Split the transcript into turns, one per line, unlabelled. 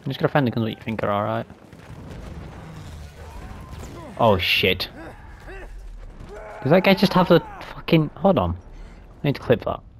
I'm just gonna find the guns that you think are alright. Oh shit. Does that guy just have the fucking... Hold on. I need to clip that.